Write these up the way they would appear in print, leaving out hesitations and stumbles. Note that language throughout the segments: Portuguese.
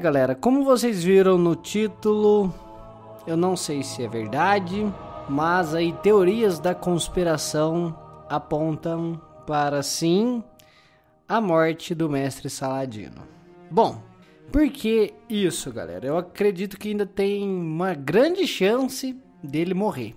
galera, como vocês viram no título, eu não sei se é verdade, mas aí teorias da conspiração apontam para sim a morte do Mestre Saladino. Bom, por que isso, galera? Eu acredito que ainda tem uma grande chance dele morrer.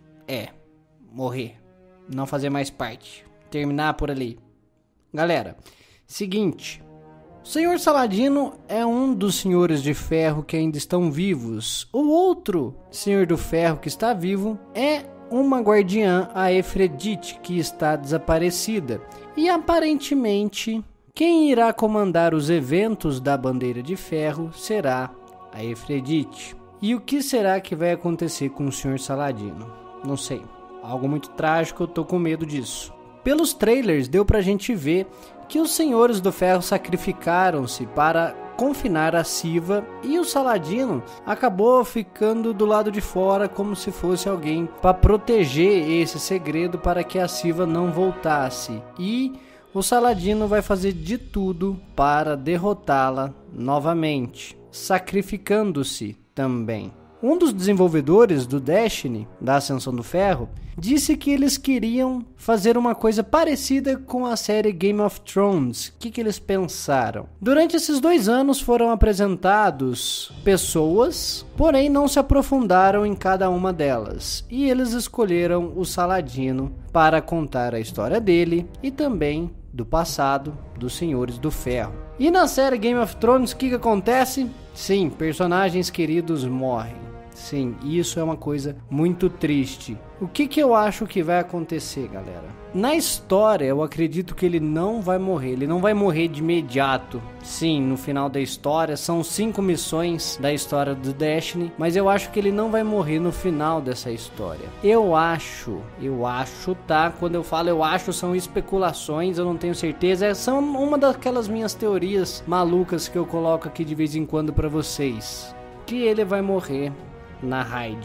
Morrer. Não fazer mais parte. Terminar por ali. Galera, seguinte. O Senhor Saladino é um dos Senhores de Ferro que ainda estão vivos. O outro Senhor do Ferro que está vivo é uma guardiã, a Efredite, que está desaparecida. E aparentemente, quem irá comandar os eventos da Bandeira de Ferro será a Efredite. E o que será que vai acontecer com o Senhor Saladino? Não sei. Algo muito trágico, eu tô com medo disso. Pelos trailers deu pra gente ver que os Senhores do Ferro sacrificaram-se para confinar a Siva e o Saladino acabou ficando do lado de fora como se fosse alguém para proteger esse segredo para que a Siva não voltasse. E o Saladino vai fazer de tudo para derrotá-la novamente, sacrificando-se também. Um dos desenvolvedores do Destiny, da Ascensão do Ferro, disse que eles queriam fazer uma coisa parecida com a série Game of Thrones. O que eles pensaram? Durante esses 2 anos foram apresentados pessoas, porém não se aprofundaram em cada uma delas. E eles escolheram o Saladino para contar a história dele e também do passado dos Senhores do Ferro. E na série Game of Thrones, o que acontece? Sim, personagens queridos morrem. Sim, isso é uma coisa muito triste. O que eu acho que vai acontecer, galera? Na história, eu acredito que ele não vai morrer. Ele não vai morrer de imediato. Sim, no final da história, são 5 missões da história do Destiny, mas eu acho que ele não vai morrer no final dessa história. Eu acho, tá? Quando eu falo eu acho, são especulações, eu não tenho certeza. São uma daquelas minhas teorias malucas que eu coloco aqui de vez em quando pra vocês. Que ele vai morrer na raid.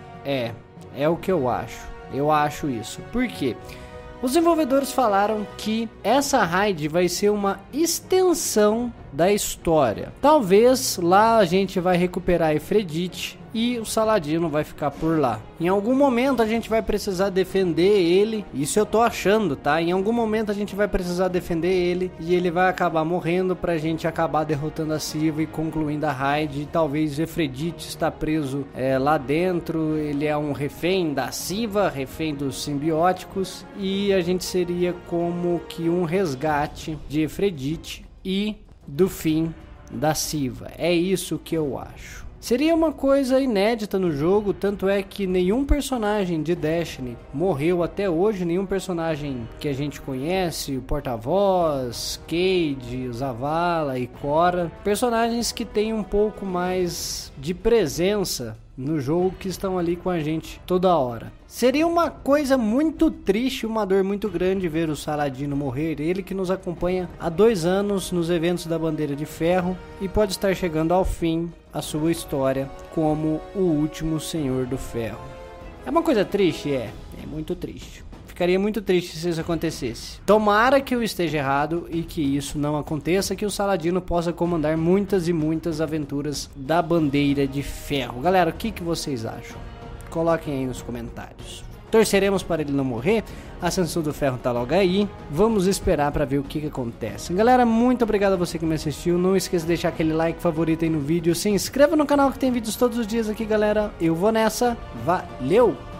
É o que eu acho. Eu acho isso. Por quê? Os desenvolvedores falaram que essa raid vai ser uma extensão da história. Talvez lá a gente vai recuperar a Efredite e o Saladino vai ficar por lá. Em algum momento a gente vai precisar defender ele. Isso eu tô achando, tá? Em algum momento a gente vai precisar defender ele e ele vai acabar morrendo pra gente acabar derrotando a Siva e concluindo a raid. E talvez Efredite está preso lá dentro. Ele é um refém da Siva, refém dos simbióticos. E a gente seria como que um resgate de Efredite e do fim da Siva. É isso que eu acho. Seria uma coisa inédita no jogo, tanto é que nenhum personagem de Destiny morreu até hoje, nenhum personagem que a gente conhece, o Porta-Voz, Cade, Zavala e Cora, personagens que têm um pouco mais de presença no jogo, que estão ali com a gente toda hora. Seria uma coisa muito triste, uma dor muito grande ver o Saladino morrer, ele que nos acompanha há 2 anos nos eventos da Bandeira de Ferro e pode estar chegando ao fim a sua história como o último Senhor do Ferro. É uma coisa triste? É muito triste. Ficaria muito triste se isso acontecesse. Tomara que eu esteja errado e que isso não aconteça, que o Saladino possa comandar muitas e muitas aventuras da Bandeira de Ferro. Galera, o que vocês acham? Coloquem aí nos comentários. Torceremos para ele não morrer. A Ascensão do Ferro tá logo aí. Vamos esperar para ver o que acontece. Galera, muito obrigado a você que me assistiu. Não esqueça de deixar aquele like favorito aí no vídeo. Se inscreva no canal que tem vídeos todos os dias aqui, galera. Eu vou nessa. Valeu!